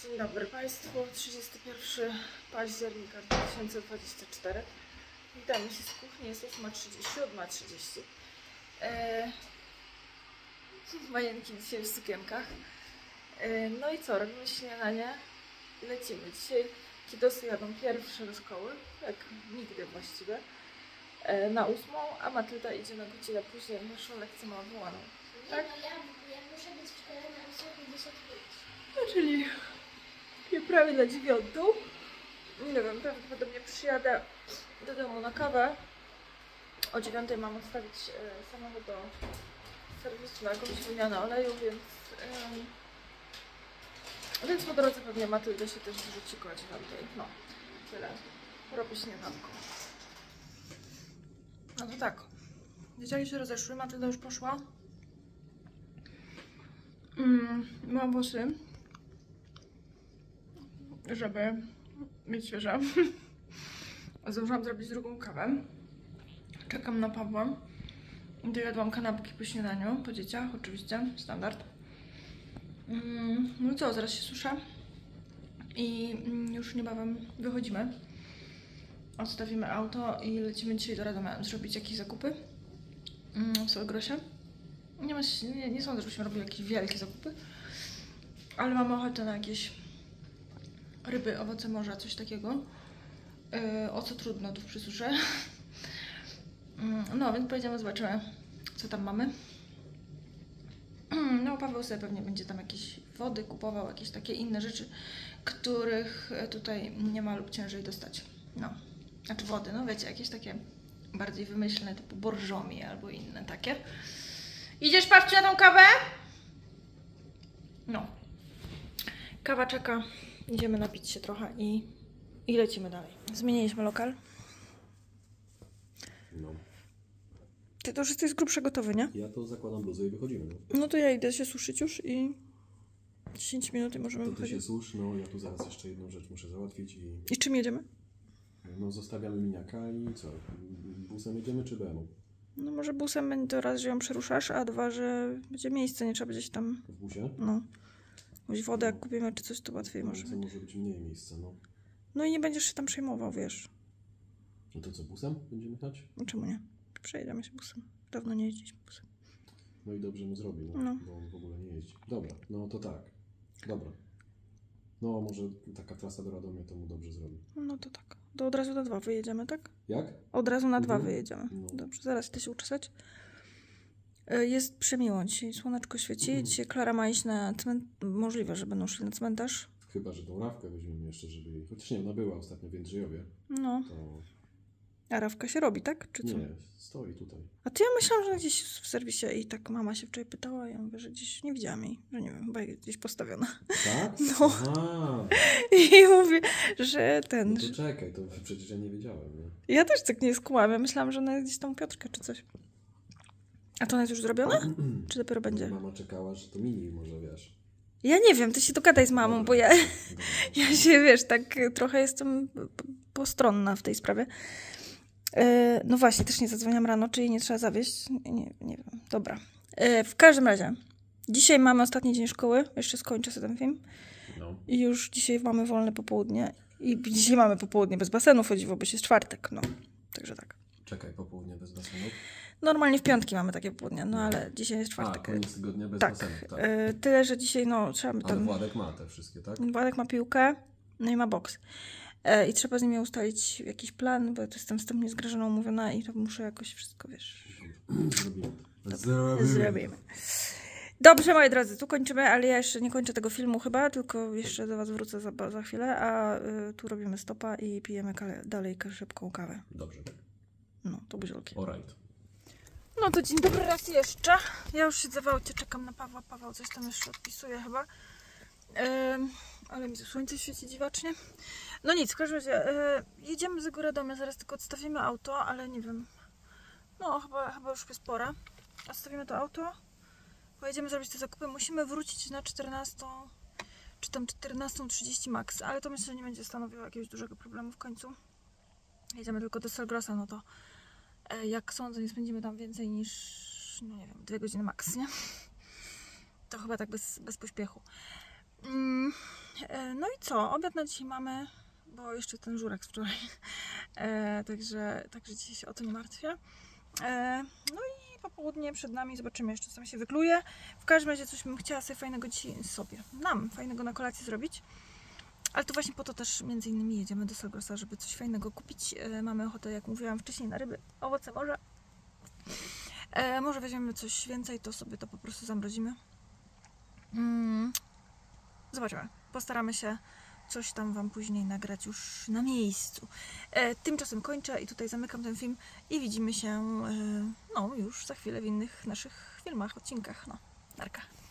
Dzień dobry Państwu, 31 października 2024. Witamy się z kuchni, jest 8:30. Majenki dzisiaj w sukienkach. No i co, robimy śniadanie i lecimy. Dzisiaj kidosy jadą pierwsze do szkoły, jak nigdy właściwie, na 8, a Matylda idzie na godzinę później, naszą lekcję ma wołaną. Tak? Nie, no ja muszę być w szkole na 8:55. No czyli prawie na 9. Nie wiem, prawdopodobnie przyjadę do domu na kawę. O 9 mam odstawić samochód do serwisu na jakąś wymianę oleju, więc po drodze pewnie Matylda się też wrzuci koło 9. No, tyle. Robię śniadanko. No to tak. Dzieciaki się rozeszły, Matylda już poszła. Mam włosy, żeby mieć świeże. Zdążyłam zrobić drugą kawę. Czekam na Pawła. Dojadłam kanapki po śniadaniu, po dzieciach oczywiście, standard. No i co, zaraz się suszę i już niebawem wychodzimy. Odstawimy auto i lecimy dzisiaj do Radomia zrobić jakieś zakupy w Solgrosie. Nie sądzę, żebyśmy robili jakieś wielkie zakupy, ale mamy ochotę na jakieś ryby, owoce morza, coś takiego. O co trudno tu w przysusze. No więc pojedziemy, zobaczymy, co tam mamy. No Paweł sobie pewnie będzie tam jakieś wody kupował, jakieś takie inne rzeczy, których tutaj nie ma lub ciężej dostać. No, znaczy wody, no wiecie, jakieś takie bardziej wymyślne, typu borżomi albo inne takie. Idziesz, Pawciu, na tą kawę? No. Kawa czeka. Idziemy napić się trochę i lecimy dalej. Zmieniliśmy lokal. No. Ty to już jesteś z grubsza gotowy, nie? Ja to zakładam bluzę i wychodzimy. No, No to ja idę się suszyć już i 10 minut i możemy to ty wychodzić. się służ, no ja tu zaraz jeszcze jedną rzecz muszę załatwić I czym jedziemy? no zostawiamy miniaka i co? Busem jedziemy czy BM-u? No może busem będzie raz, że ją przeruszasz, a dwa, że będzie miejsce, nie trzeba będzie się tam... W busie? No. Jakąś wodę jak kupimy czy coś, to łatwiej No, może co być. może być mniej miejsca, no. No i nie będziesz się tam przejmował, wiesz. No to co, busem będziemy jechać? No czemu nie? Przejedziemy się busem. Dawno nie jeździliśmy busem. No i dobrze mu zrobi, No. bo on w ogóle nie jeździ. Dobra, no to tak. Dobra. No może taka trasa do Radomia to mu dobrze zrobi. No to tak. To od razu na 2 wyjedziemy, tak? Jak? Od razu na 2 Mhm. wyjedziemy. No. Dobrze, zaraz idę się uczesać. Jest przemiło dzisiaj, słoneczko świeci. Dzisiaj Klara ma iść na cmentarz. Możliwe, że będą szli na cmentarz. Chyba, że tą Rawkę weźmiemy jeszcze, żeby jej... Chociaż nie, ona była ostatnio w Jędrzejowie. No. To... A Rawka się robi, tak? Czy co? Nie, stoi tutaj. A to ja myślałam, że gdzieś w serwisie i tak mama się wczoraj pytała, ja mówię, że gdzieś nie widziałam jej, że nie wiem, chyba gdzieś postawiona. Tak? No. Aha. I mówię, że ten... No to czekaj, to przecież ja nie wiedziałem, nie? Ja też tak nie skumałam, ja myślałam, że ona jest gdzieś tam u Piotrka czy coś. A to ona jest już zrobiona? Czy dopiero będzie? Mama czekała, że to mini może, wiesz. Ja nie wiem, ty się dogadaj z mamą, Dobra, bo ja dobra. się, wiesz, tak trochę jestem postronna w tej sprawie. No właśnie, też nie zadzwoniłam rano, czyli nie trzeba zawieźć. Nie wiem, dobra. W każdym razie, dzisiaj mamy ostatni dzień szkoły, jeszcze skończę sobie ten film. No. I już dzisiaj mamy wolne popołudnie. I dzisiaj mamy popołudnie bez basenów, o dziwo, bo jest czwartek, no. Także tak. Czekaj, popołudnie bez basenu. Normalnie w piątki mamy takie popołudnie, no ale dzisiaj jest A, czwartek. koniec tygodnia bez Tak. basenu, tak. Tyle, że dzisiaj, no, trzeba by Ale tam... Władek ma te wszystkie, tak? Władek ma piłkę, no i ma boks. I trzeba z nimi ustalić jakiś plan, bo to jestem wstępnie z Grażyną umówiona i to muszę jakoś wszystko, wiesz... Zrobimy. Dobrze, moi drodzy, tu kończymy, ale ja jeszcze nie kończę tego filmu chyba, tylko jeszcze do was wrócę za chwilę, a tu robimy stopa i pijemy dalej szybką kawę. Dobrze. No, to buziolki. Alright. No to dzień dobry raz jeszcze. Ja już siedzę w aucie, czekam na Pawła. Paweł coś tam jeszcze odpisuje chyba. Ale mi to słońce świeci dziwacznie. No nic, w każdym razie jedziemy z Radomia, zaraz tylko odstawimy auto, ale nie wiem. No chyba już jest pora. Odstawimy to auto, pojedziemy zrobić te zakupy. Musimy wrócić na 14, czy tam 14:30 max, ale to myślę, że nie będzie stanowiło jakiegoś dużego problemu w końcu. Jedziemy tylko do Selgrosa, no to jak sądzę, nie spędzimy tam więcej niż, no nie wiem, 2 godziny max, nie? To chyba tak bez pośpiechu. No i co? Obiad na dzisiaj mamy, bo jeszcze ten żurek z wczoraj. Także dzisiaj się o to nie martwię. No i popołudnie przed nami, zobaczymy jeszcze, co tam się wykluje. W każdym razie coś bym chciała sobie fajnego dzisiaj nam fajnego na kolację zrobić. Ale to właśnie po to też między innymi jedziemy do Selgrosa, żeby coś fajnego kupić. Mamy ochotę, jak mówiłam wcześniej, na ryby, owoce morza. Może weźmiemy coś więcej, to sobie to po prostu zamrozimy. Zobaczymy. Postaramy się coś tam Wam później nagrać już na miejscu. Tymczasem kończę i tutaj zamykam ten film i widzimy się no już za chwilę w innych naszych filmach, odcinkach. No, narka.